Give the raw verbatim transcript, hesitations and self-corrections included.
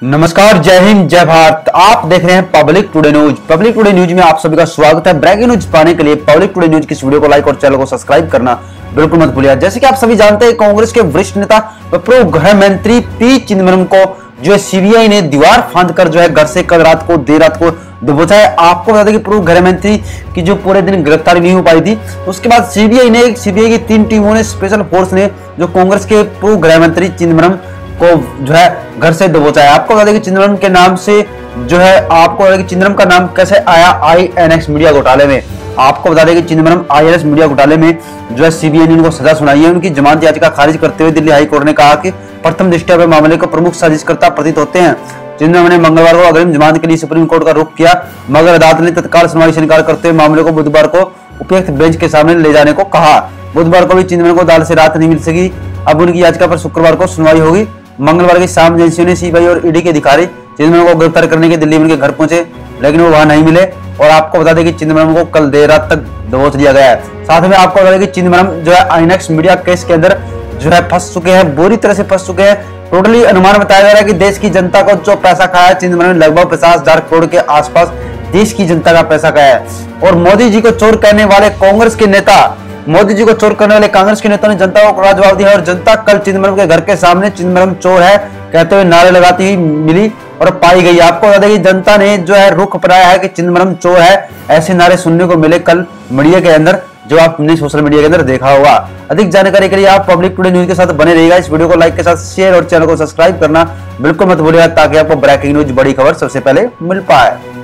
नमस्कार, जय हिंद, जय भारत। आप देख रहे हैं public today news. Public today news में आप सभी का स्वागत है। ब्रेकिंग न्यूज पाने के लिए पब्लिक टुडे न्यूज की इस वीडियो को लाइक और चैनल को सब्सक्राइब करना बिल्कुल मत भूलिए। जैसे कि आप सभी जानते हैं, कांग्रेस के वरिष्ठ नेता व पूर्व गृह मंत्री पी चिदम्बरम को जो है सीबीआई ने दीवार फांद कर जो है घर से कल रात को देर रात को दबोचा है। आपको बता दें कि पूर्व गृह मंत्री की जो पूरे दिन गिरफ्तारी नहीं हो पाई थी, उसके बाद सीबीआई ने सीबीआई की तीन टीमों ने स्पेशल फोर्स ने जो कांग्रेस के पूर्व गृह मंत्री चिदम्बरम को जो है घर से दबोचा है। आपको बता दें कि चिदम्बरम के नाम से जो है आपको बता दें कि चिदम्बरम का नाम कैसे आया आईएनएक्स मीडिया घोटाले में। आपको बता दें कि चिदम्बरम आईएनएक्स मीडिया घोटाले में जो है सीबीआई ने उनको सजा सुनाई है। उनकी जमानत याचिका खारिज करते हुए दिल्ली हाई कोर्ट ने कहा कि प्रथम दृष्टया वे मामले को प्रमुख साजिशकर्ता प्रतीत होते हैं। चिदम्बरम ने मंगलवार को अग्रिम जमानत के लिए सुप्रीम कोर्ट का रुख किया, मगर अदालत ने तत्काल सुनवाई से इनकार करते हुए मामले को बुधवार को उपयुक्त बेंच के सामने ले जाने को कहा। बुधवार को भी चिदम्बरम को अदालत से राहत नहीं मिल सकी। अब उनकी याचिका पर शुक्रवार को सुनवाई होगी। मंगलवार की शाम एजेंसियों ने सीबीआई और ईडी के अधिकारी चिदम्बरम को गिरफ्तार करने के दिल्ली में उनके घर पहुंचे, लेकिन वो वहां नहीं मिले। और आपको बता दें कि चिदम्बरम को कल देर रात तक दबोच लिया गया है। साथ में आपको बता दें कि चिदम्बरम जो है आईएनएक्स मीडिया केस के अंदर जो है फंस चुके हैं, बुरी तरह से फंस चुके हैं। टोटली अनुमान बताया जा रहा है कि देश की जनता को जो पैसा खाया है चिदम्बरम ने, लगभग पचास हजार करोड़ के आसपास देश की जनता का पैसा खाया है। और मोदी जी को चोर कहने वाले कांग्रेस के नेता मोदी जी को चोर करने वाले कांग्रेस के नेता ने जनता को कड़ा जवाब दिया। और जनता कल चिदम्बरम के घर के सामने चिदम्बरम चोर है कहते हुए नारे लगाती हुई मिली और पाई गई। आपको बता दें कि जनता ने जो है रुख अपनाया है कि चिदम्बरम चोर है, ऐसे नारे सुनने को मिले कल मीडिया के अंदर, जो आपने सोशल मीडिया के अंदर देखा होगा। अधिक जानकारी के लिए आप पब्लिक टुडे न्यूज के साथ बने रहिएगा। इस वीडियो को लाइक के साथ शेयर और चैनल को सब्सक्राइब करना बिल्कुल मत भूलिएगा, ताकि आपको ब्रेकिंग न्यूज, बड़ी खबर सबसे पहले मिल पाए।